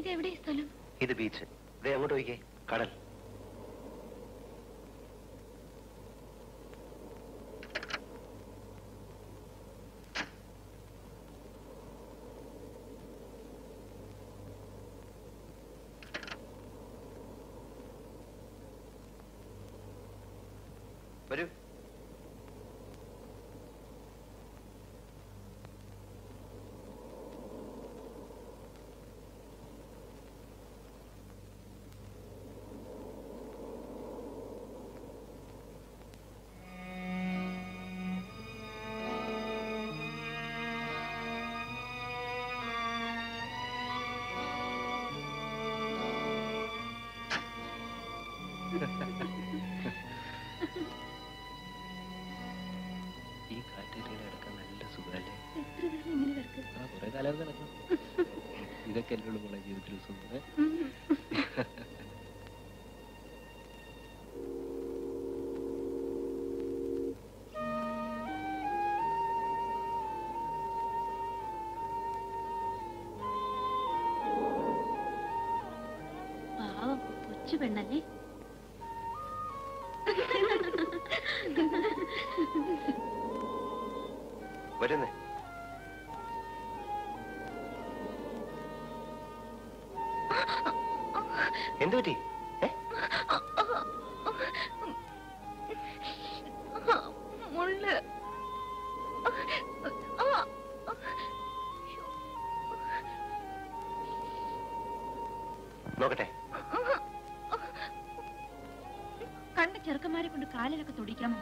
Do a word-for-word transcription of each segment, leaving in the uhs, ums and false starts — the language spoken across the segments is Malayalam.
ഇതെവിടെ സ്ഥലം? ഇത് ബീച്ച്. ഇതേ അങ്ങോട്ട് പോയിക്കേ, കടൽ. വരൂ. ഈ കാറ്റേരിയിൽ കിടക്കാൻ നല്ല സുഖമല്ലേ? ആ കുറെ കാലം നടക്കും. ഇതൊക്കെ അല്ലേ ഉള്ളൂ മോളെ ജീവിതത്തിൽ സുഖം. പാവം കൊച്ചു പെണ്ണല്ലേ? വരുന്നേ. എന്തു പറ്റി? മുള്ള്. നോക്കട്ടെ. കണ്ട ചെറുക്കന്മാരെ കൊണ്ട് കാലിലൊക്കെ തൊടിക്കാമോ?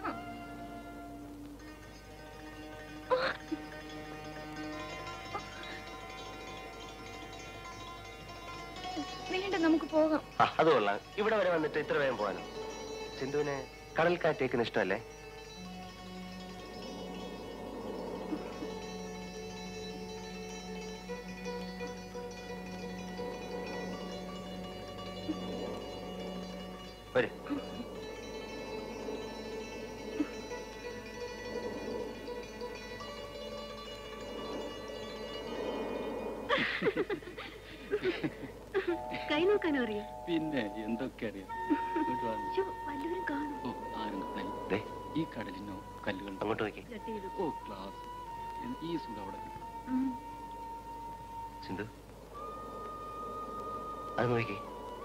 വേണ്ട, നമുക്ക് പോകാം. അത് കൊള്ളാം. ഇവിടെ വരെ വന്നിട്ട് ഇത്ര വേഗം പോകാനോ? സിന്ധുവിന് കടൽക്കാറ്റേക്കുന്ന ഇഷ്ടമല്ലേ? വരൂ. കൈ നോക്കാനോ അറിയാം? പിന്നെ എന്തൊക്കെ അറിയാം. വല്ലവരും കാണും. ഈ കടലിനോ കല്ലുകൾ അങ്ങോട്ട് നോക്കി. ഓ ക്ലാസ്. ഈ സുഖം അവിടെ കിട്ടും. സിന്ധു അത് നോക്കി.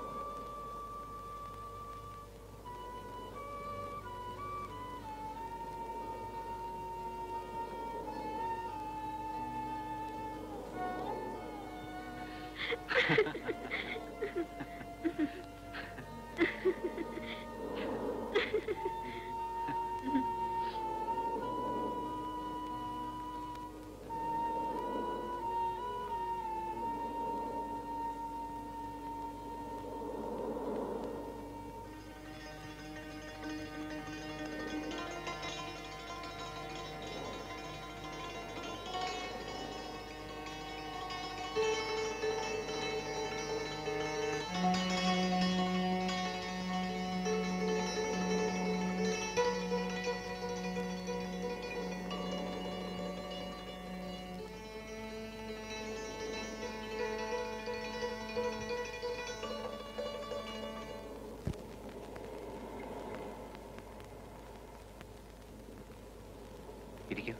ഇരിക്കൂ.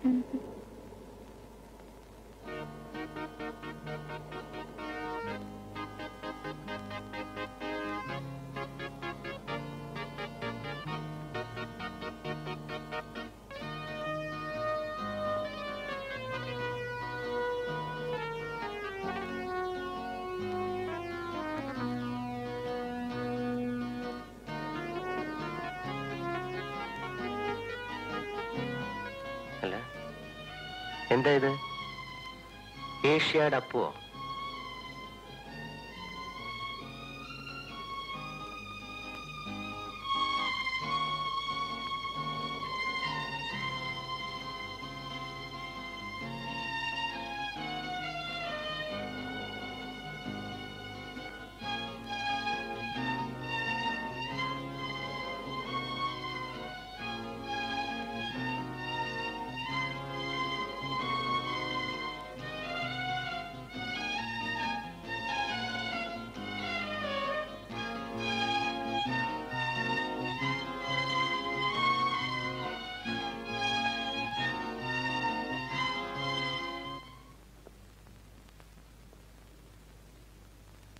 എന്താ ഇത്? ഏഷ്യാഡ് അപ്പുവോ?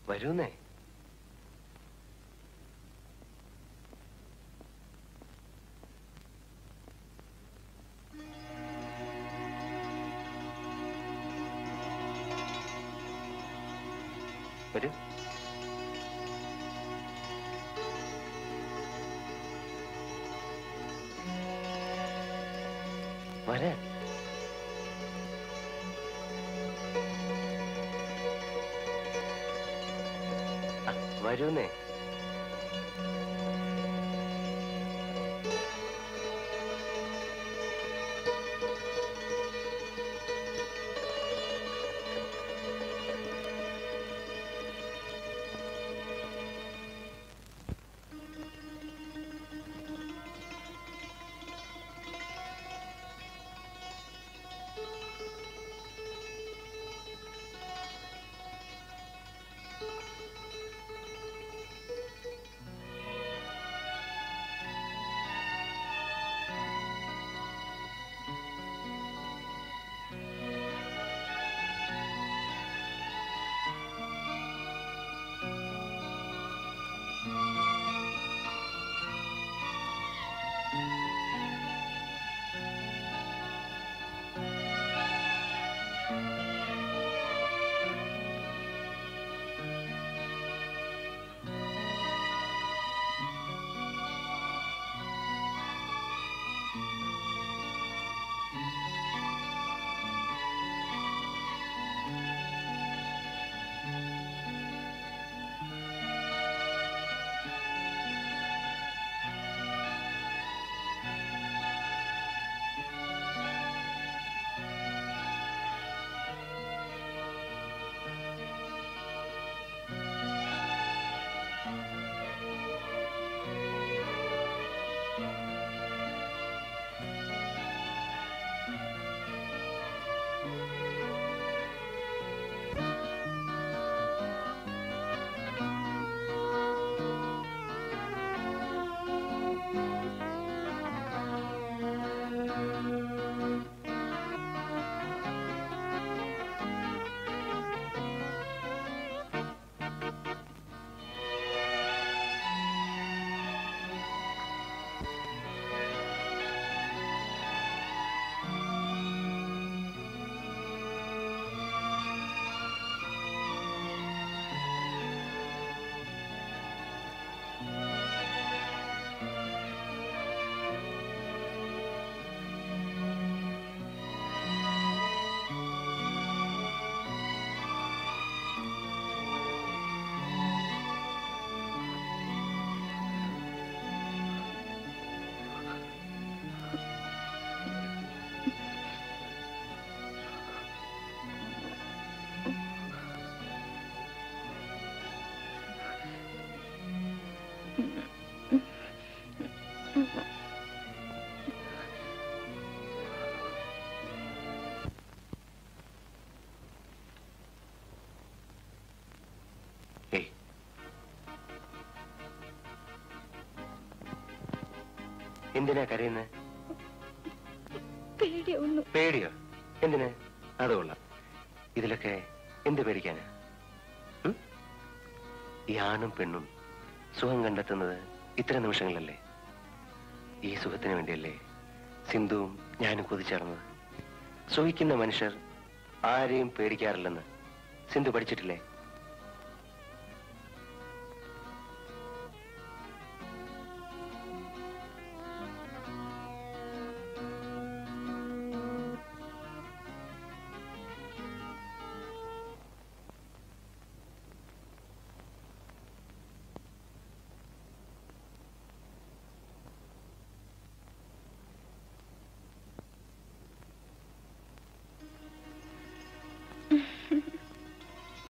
വരൂന്നേ. വരൂ. വരാൻ. വരൂന്നേ. എന്തിനാ കരയുന്നത്? പേടിയോ? എന്തിന്? അതുകൊള്ളാം. ഇതിലൊക്കെ എന്ത് പേടിക്കാനാ? ഈ ആണും പെണ്ണും സുഖം കണ്ടെത്തുന്നത് ഇത്തരം നിമിഷങ്ങളല്ലേ? ഈ സുഖത്തിന് വേണ്ടിയല്ലേ സിന്ധുവും ഞാനും കൊതിച്ചേർന്നത്? സുഖിക്കുന്ന മനുഷ്യർ ആരെയും പേടിക്കാറില്ലെന്ന് സിന്ധു പഠിച്ചിട്ടില്ലേ?